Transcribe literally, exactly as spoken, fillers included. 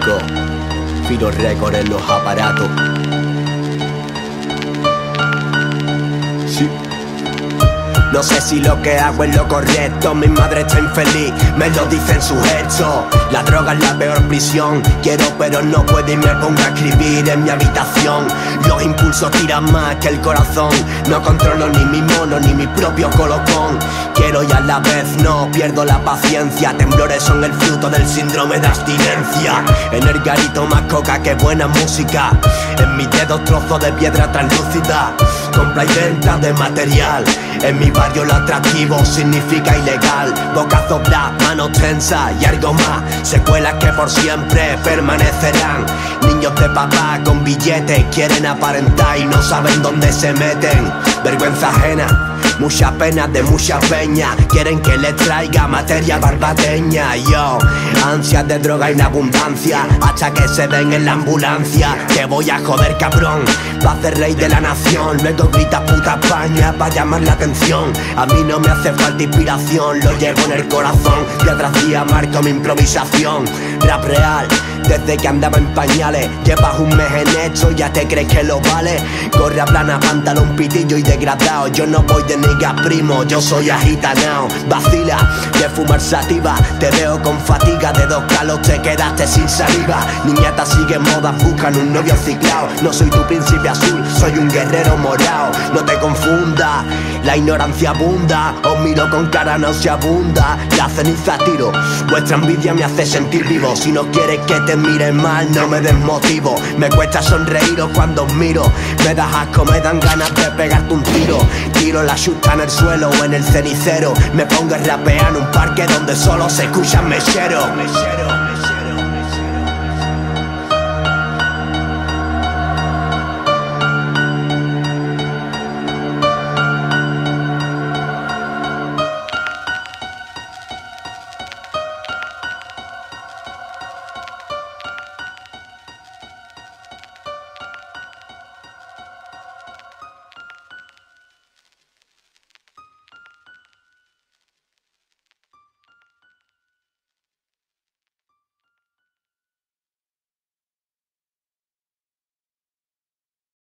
Rico, Fino Record en los aparatos. Sí. No sé si lo que hago es lo correcto, mi madre está infeliz, me lo dicen sus hechos. La droga es la peor prisión, quiero pero no puedo y me pongo a escribir en mi habitación. Los impulsos tiran más que el corazón, no controlo ni mi mono ni mi propio colocón. Quiero y a la vez no, pierdo la paciencia, temblores son el fruto del síndrome de abstinencia. En el garito más coca que buena música, en mis dedos trozos de piedra translúcida. Compra y venta de material, en mi barrio lo atractivo significa ilegal. Bocazos black, manos tensas y algo más, secuelas que por siempre permanecerán. Niños de papá con billetes quieren aparentar y no saben dónde se meten. Vergüenza ajena, mucha pena de mucha peña, quieren que les traiga materia barbateña. Yo, ansias de droga en abundancia, hasta que se den en la ambulancia. Te voy a joder cabrón, va a ser rey de la nación. Luego grita puta España pa' llamar la atención. A mí no me hace falta inspiración, lo llevo en el corazón. Día tras día marco mi improvisación. Rap real, desde que andaba en pañales. Llevas un mes en esto, ya te crees que lo vale. Gorra plana, pantalón pitillo y degradado. Yo no voy de nigga primo, yo soy agitanao. Vacila, de fumar sativa, te veo con fatiga. De dos calos te quedaste sin saliva. Niñata sigue moda, buscan un novio ciclao. No soy tu príncipe azul, soy un guerrero morao. No te confundas, la ignorancia abunda. Os miro con cara nauseabunda, la ceniza tiro. Vuestra envidia me hace sentir vivo. Si no quieres que te mire mal, no me desmotivo. Me cuesta sonreíros cuando os miro. Me das asco, me dan ganas de pegarte un tiro. Tiro la chuta en el suelo o en el cenicero. Me pongo a rapear en un parque donde solo se escuchan mecheros.